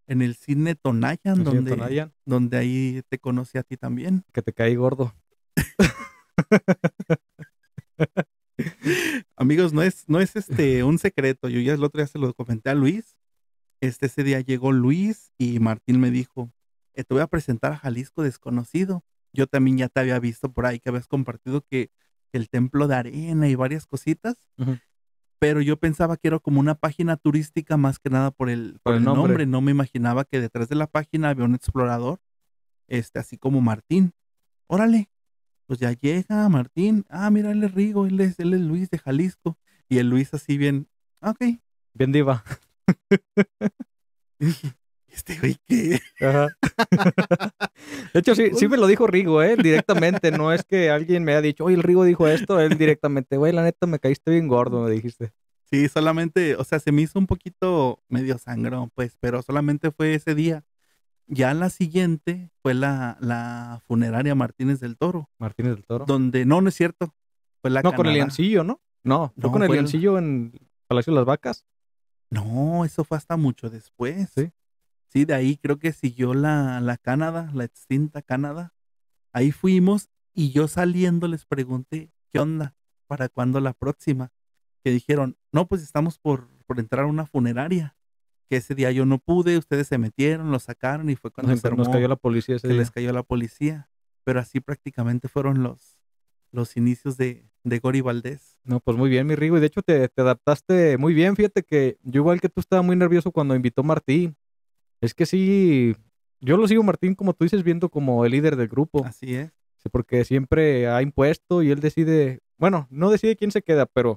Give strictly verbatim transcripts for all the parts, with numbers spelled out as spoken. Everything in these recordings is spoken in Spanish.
en el cine Tonayan, El cine donde, Tonayan, donde ahí te conocí a ti también. que te caí gordo. Amigos, no es, no es este un secreto. Yo ya el otro día se lo comenté a Luis. Este, ese día llegó Luis y Martín me dijo, "Eh, te voy a presentar a Jalisco Desconocido. Yo también ya te había visto por ahí que habías compartido que el Templo de Arena y varias cositas, Ujú. pero yo pensaba que era como una página turística más que nada por el, Por por el el nombre. nombre. No me imaginaba que detrás de la página había un explorador, este, así como Martín. Órale, pues ya llega Martín. Ah, mira, él es Rigo, él es, él es Luis de Jalisco. Y el Luis así bien, "Ah, ok." Bien diva. Y dije, este güey, ¿qué? Ajá. De hecho, sí, sí me lo dijo Rigo, ¿eh? Directamente. No es que alguien me haya dicho, oye, el Rigo dijo esto. Él directamente, güey, la neta me caíste bien gordo, me dijiste. Sí, solamente, o sea, se me hizo un poquito medio sangrón, pues, pero solamente fue ese día. Ya la siguiente fue la, la funeraria Martínez del Toro, Martínez del Toro. donde, no, no es cierto, fue la No, con el Canadá. Leoncillo, ¿no? No, fue No, con el fue el, Leoncillo en Palacio de las Vacas. no, eso fue hasta mucho después. Sí. Sí, de ahí creo que siguió la, la Canadá, la extinta Canadá. Ahí fuimos y yo saliendo les pregunté, ¿qué onda? ¿Para cuándo la próxima? Que dijeron, no, pues estamos por, por entrar a una funeraria. Que ese día yo no pude, ustedes se metieron, lo sacaron y fue cuando Nos, se nos cayó armó la policía ese que les día. cayó la policía. Pero así prácticamente fueron los, los inicios de, de Gori Valdés. No, pues muy bien, mi Rigo. Y de hecho te, te adaptaste muy bien. Fíjate que yo igual que tú estaba muy nervioso cuando invitó Martín. Es que sí, yo lo sigo Martín, como tú dices, viendo como el líder del grupo. Así es. Sí, porque siempre ha impuesto y él decide, bueno, no decide quién se queda, pero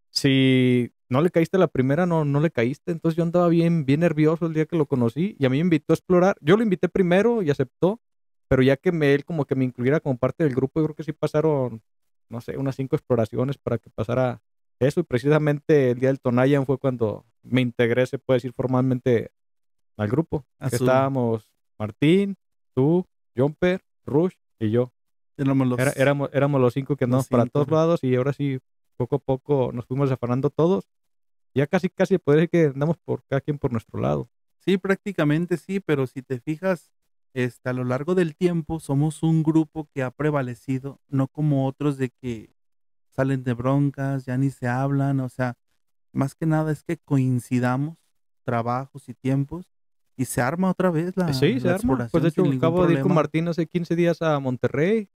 si no le caíste a la primera, no, no le caíste. Entonces yo andaba bien, bien nervioso el día que lo conocí y a mí me invitó a explorar. Yo lo invité primero y aceptó, pero ya que me, él como que me incluyera como parte del grupo, yo creo que sí pasaron, no sé, unas cinco exploraciones para que pasara eso. Y precisamente el día del Tonayan fue cuando me integré, se puede decir formalmente, al grupo. Que Azul. estábamos Martín, tú, Jumper, Rush y yo. Éramos Era- los, éramos, éramos los cinco que los andamos para cinco. todos lados y ahora sí, poco a poco nos fuimos afanando todos. Ya casi, casi podría decir que andamos por cada quien por nuestro lado. Sí, prácticamente sí, pero si te fijas, este, a lo largo del tiempo somos un grupo que ha prevalecido, no como otros de que salen de broncas, ya ni se hablan, o sea, más que nada es que coincidamos trabajos y tiempos y se arma otra vez Eh, la, Sí, se la arma. Pues de exploración hecho sin ningún acabo de ir con problema. Martín hace quince días a Monterrey